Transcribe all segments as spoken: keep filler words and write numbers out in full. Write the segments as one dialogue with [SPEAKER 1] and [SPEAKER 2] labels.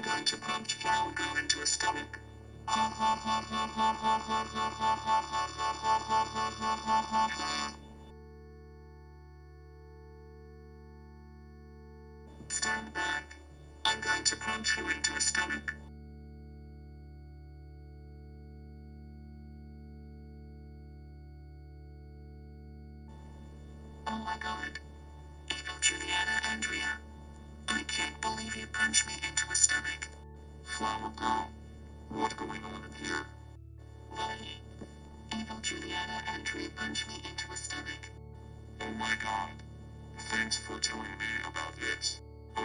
[SPEAKER 1] going to punch flower girl into a stomach. Stand back. I'm going to punch you into a stomach. Oh my god. Evil Juliana Andrea. I can't believe you punched me into a stomach. Flower girl. What's going on in here? Why? Evil Juliana Andrea punched me into a stomach. Oh my god. Thanks for telling me about this. Oh.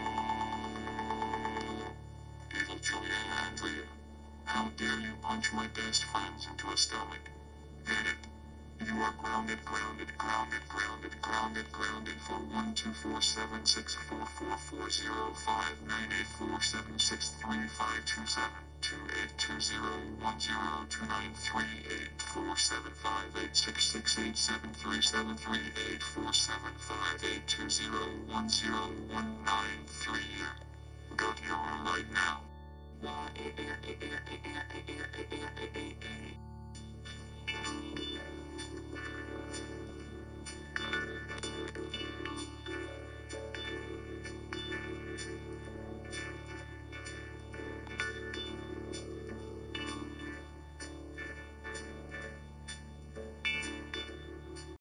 [SPEAKER 1] Evil Juliana Andrea. How dare you punch my best friends into a stomach? Get it? You are grounded, grounded, grounded, grounded, grounded, grounded for one two four seven six four four four zero five nine eight four seven six three five two seven two eight two zero one zero two nine three eight four seven five eight six six eight seven three seven three eight four seven five eight two zero one zero one nine three. Go to your room right now.